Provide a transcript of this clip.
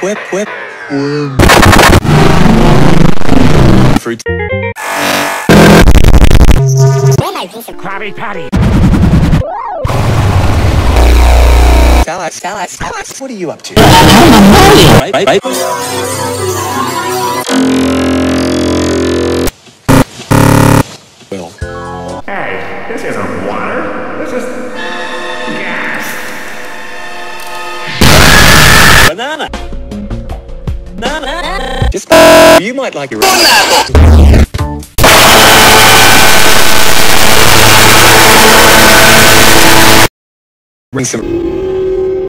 whip. Fruit. Piece of Krabby Patty. Salad. What are you up to? Right. Well. Hey, this isn't water. This is gas. Banana. Just you might like your bring some